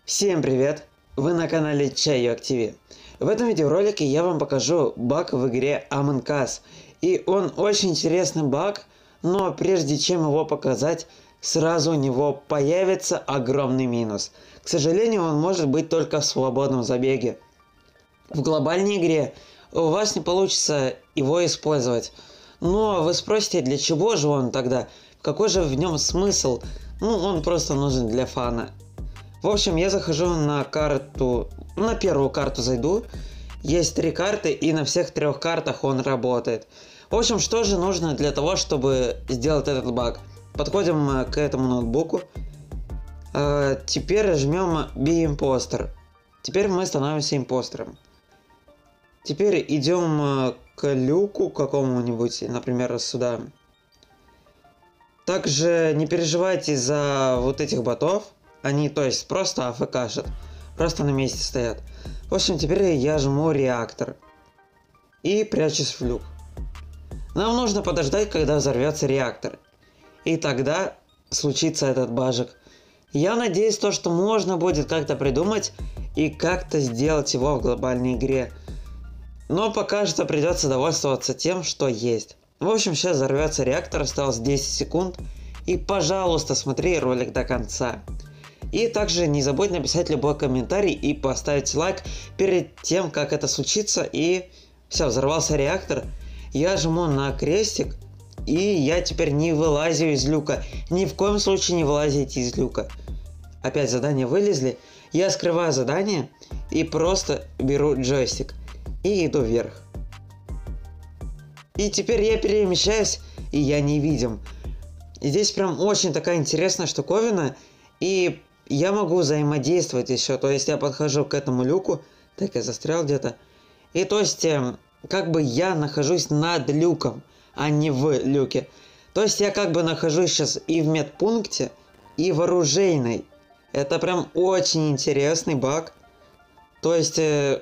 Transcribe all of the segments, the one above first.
Всем привет! Вы на канале Чайок ТВ. В этом видеоролике я вам покажу баг в игре Among Us. И он очень интересный баг, но прежде чем его показать, сразу у него появится огромный минус. К сожалению, он может быть только в свободном забеге. В глобальной игре у вас не получится его использовать. Но вы спросите, для чего же он тогда? Какой же в нем смысл? Он просто нужен для фана. В общем, я захожу на карту, на первую карту зайду. Есть 3 карты, и на всех 3 картах он работает. В общем, что же нужно для того, чтобы сделать этот баг? Подходим к этому ноутбуку. Теперь жмем Be Imposter. Теперь мы становимся импостером. Теперь идем к люку какому-нибудь, например, сюда. Также не переживайте за вот этих ботов. Они, то есть, просто АФКшат. Просто на месте стоят. В общем, теперь я жму реактор. И прячусь в люк. Нам нужно подождать, когда взорвется реактор. И тогда случится этот бажик. Я надеюсь, что можно будет как-то придумать и как-то сделать его в глобальной игре. Но пока что придется довольствоваться тем, что есть. В общем, сейчас взорвется реактор, осталось 10 секунд. И, пожалуйста, смотри ролик до конца. И также не забудь написать любой комментарий и поставить лайк перед тем, как это случится. И все, взорвался реактор. Я жму на крестик. И я теперь не вылазю из люка. Ни в коем случае не вылазите из люка. Опять задания вылезли. Я скрываю задание и просто беру джойстик. И иду вверх. И теперь я перемещаюсь, и я невидим. И здесь прям очень такая интересная штуковина. И я могу взаимодействовать еще. То есть я подхожу к этому люку. Так, я застрял где-то. И то есть, как бы я нахожусь над люком, а не в люке. То есть я как бы нахожусь сейчас и в медпункте, и в оружейной. Это прям очень интересный баг. То есть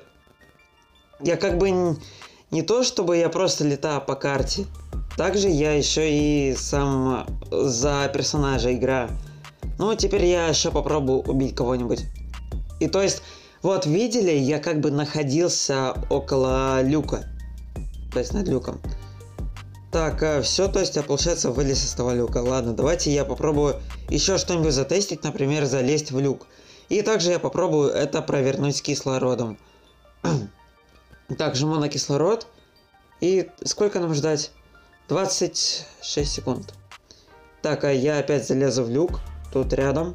я как бы не то, чтобы я просто летаю по карте. Также я еще и сам за персонажа играю. Ну, теперь я еще попробую убить кого-нибудь. И то есть, вот видели, я как бы находился около люка. То есть над люком. Так, все, то есть я, получается, вылез из того люка. Ладно, давайте я попробую еще что-нибудь затестить, например, залезть в люк. И также я попробую это провернуть с кислородом. Так, жму на кислород. И сколько нам ждать? 26 секунд. Так, а я опять залезу в люк. Тут рядом.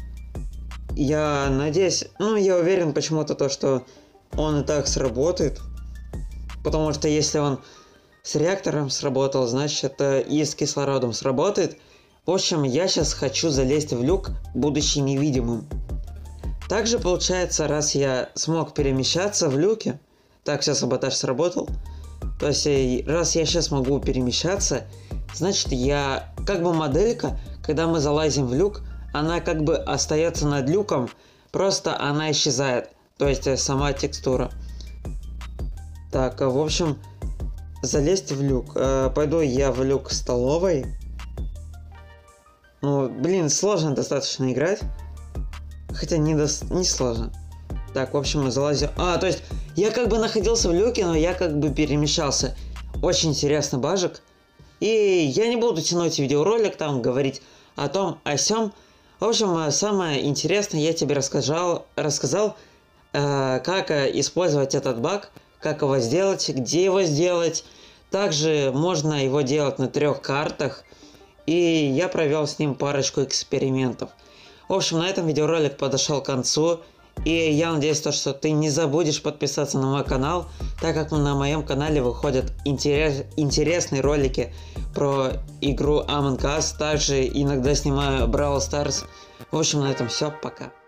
Я надеюсь, я уверен почему-то то, что он и так сработает. Потому что если он с реактором сработал, значит и с кислородом сработает. В общем, я сейчас хочу залезть в люк, будучи невидимым. Также получается, раз я смог перемещаться в люке. Так, все, саботаж сработал. То есть, раз я сейчас могу перемещаться, значит, я как бы моделька, когда мы залазим в люк, она как бы остается над люком, просто она исчезает. То есть, сама текстура. Так, в общем, залезть в люк. Пойду я в люк столовой. Сложно достаточно играть. Хотя не сложно. Так, в общем, залазим. То есть, я как бы находился в люке, но я как бы перемещался. Очень интересный бажик. И я не буду тянуть видеоролик, там говорить о том, о сём. В общем, самое интересное я тебе рассказал, как использовать этот баг, как его сделать, где его сделать. Также можно его делать на 3 картах. И я провел с ним парочку экспериментов. В общем, на этом видеоролик подошел к концу. И я надеюсь, что ты не забудешь подписаться на мой канал, так как на моем канале выходят интересные ролики про игру Among Us. Также иногда снимаю Brawl Stars. В общем, на этом все. Пока.